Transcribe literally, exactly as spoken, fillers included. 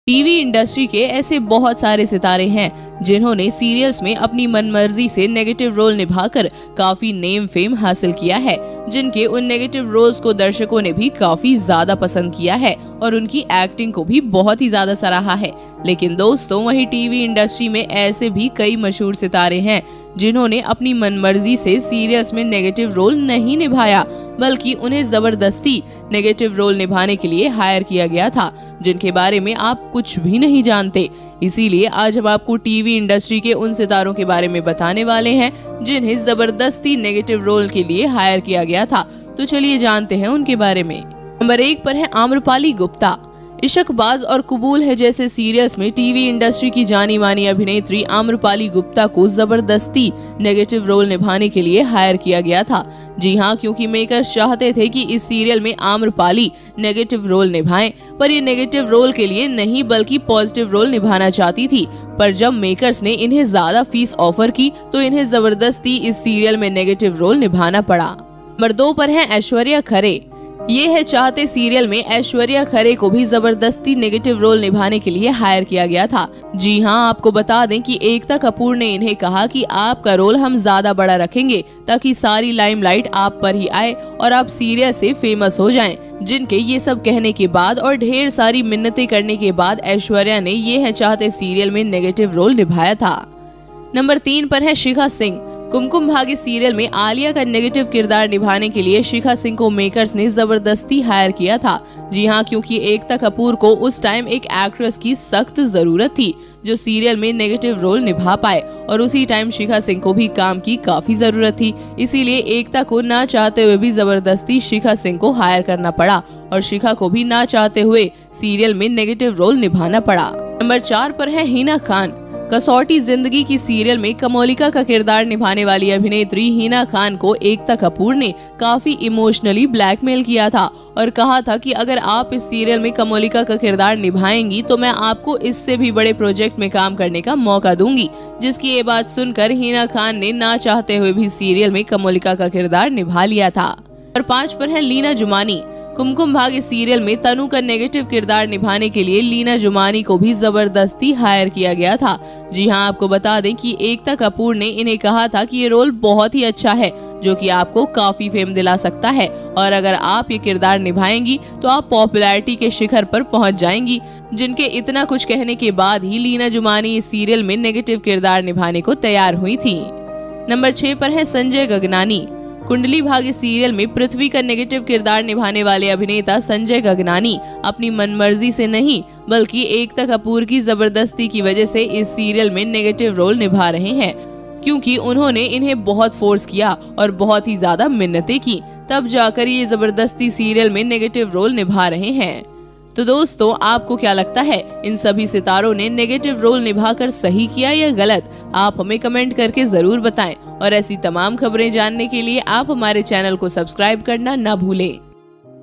TV industry के ऐसे बहुत सारे सितारे हैं जिन्होंने सीरियल्स में अपनी मनमर्जी से नेगेटिव रोल निभाकर काफी नेम फेम हासिल किया है, जिनके उन नेगेटिव रोल्स को दर्शकों ने भी काफी ज्यादा पसंद किया है और उनकी एक्टिंग को भी बहुत ही ज्यादा सराहा है। लेकिन दोस्तों, वहीं टीवी इंडस्ट्री में ऐसे भी कई मशहूर सितारे हैं जिन्होंने अपनी मनमर्जी से सीरियल्स में नेगेटिव रोल नहीं निभाया, बल्कि उन्हें जबरदस्ती नेगेटिव रोल निभाने के लिए हायर किया गया था, जिनके बारे में आप कुछ भी नहीं जानते। इसीलिए आज हम आपको टीवी इंडस्ट्री के उन सितारों के बारे में बताने वाले हैं जिन्हें जबरदस्ती नेगेटिव रोल के लिए हायर किया गया था। तो चलिए जानते हैं उनके बारे में। नंबर एक पर है आम्रपाली गुप्ता। इश्कबाज और कबूल है जैसे सीरियल्स में टीवी इंडस्ट्री की जानी मानी अभिनेत्री आम्रपाली गुप्ता को जबरदस्ती नेगेटिव रोल निभाने के लिए हायर किया गया था। जी हाँ, क्योंकि मेकर्स चाहते थे कि इस सीरियल में आम्रपाली नेगेटिव रोल निभाएं, पर ये नेगेटिव रोल के लिए नहीं बल्कि पॉजिटिव रोल निभाना चाहती थी। पर जब मेकर्स ने इन्हें ज्यादा फीस ऑफर की तो इन्हें जबरदस्ती इस सीरियल में नेगेटिव रोल निभाना पड़ा। नंबर दो पर है ऐश्वर्या खरे। ये है चाहते सीरियल में ऐश्वर्या खरे को भी जबरदस्ती नेगेटिव रोल निभाने के लिए हायर किया गया था। जी हाँ, आपको बता दें कि एकता कपूर ने इन्हें कहा कि आपका रोल हम ज्यादा बड़ा रखेंगे ताकि सारी लाइमलाइट आप पर ही आए और आप सीरियल से फेमस हो जाएं। जिनके ये सब कहने के बाद और ढेर सारी मिन्नतें करने के बाद ऐश्वर्या ने ये है चाहते सीरियल में नेगेटिव रोल निभाया था। नंबर तीन पर है शिखा सिंह। कुमकुम भाग्य सीरियल में आलिया का नेगेटिव किरदार निभाने के लिए शिखा सिंह को मेकर्स ने जबरदस्ती हायर किया था। जी हाँ, क्योंकि एकता कपूर को उस टाइम एक एक्ट्रेस की सख्त जरूरत थी जो सीरियल में नेगेटिव रोल निभा पाए और उसी टाइम शिखा सिंह को भी काम की काफी जरूरत थी। इसीलिए एकता को ना चाहते हुए भी जबरदस्ती शिखा सिंह को हायर करना पड़ा और शिखा को भी ना चाहते हुए सीरियल में नेगेटिव रोल निभाना पड़ा। नंबर चार पर है हिना खान। कसौटी जिंदगी की सीरियल में कमोलिका का किरदार निभाने वाली अभिनेत्री हिना खान को एकता कपूर ने काफी इमोशनली ब्लैकमेल किया था और कहा था कि अगर आप इस सीरियल में कमोलिका का किरदार निभाएंगी तो मैं आपको इससे भी बड़े प्रोजेक्ट में काम करने का मौका दूंगी। जिसकी ये बात सुनकर हिना खान ने ना चाहते हुए भी सीरियल में कमोलिका का किरदार निभा लिया था। और पाँच पर है लीना जुमानी। कुमकुम भाग्य सीरियल में तनु का नेगेटिव किरदार निभाने के लिए लीना जुमानी को भी जबरदस्ती हायर किया गया था। जी हाँ, आपको बता दें कि एकता कपूर ने इन्हें कहा था कि ये रोल बहुत ही अच्छा है जो कि आपको काफी फेम दिला सकता है और अगर आप ये किरदार निभाएंगी तो आप पॉपुलैरिटी के शिखर पर पहुंच जाएंगी। जिनके इतना कुछ कहने के बाद ही लीना जुमानी इस सीरियल में नेगेटिव किरदार निभाने को तैयार हुई थी। नंबर छह पर है संजय गगनानी। कुंडली भाग्य सीरियल में पृथ्वी का नेगेटिव किरदार निभाने वाले अभिनेता संजय गगनानी अपनी मनमर्जी से नहीं बल्कि एकता कपूर की जबरदस्ती की वजह से इस सीरियल में नेगेटिव रोल निभा रहे हैं, क्योंकि उन्होंने इन्हें बहुत फोर्स किया और बहुत ही ज्यादा मिन्नतें की, तब जाकर ये जबरदस्ती सीरियल में नेगेटिव रोल निभा रहे हैं। तो दोस्तों, आपको क्या लगता है, इन सभी सितारों ने नेगेटिव रोल निभाकर सही किया या गलत? आप हमें कमेंट करके जरूर बताएं और ऐसी तमाम खबरें जानने के लिए आप हमारे चैनल को सब्सक्राइब करना ना भूलें।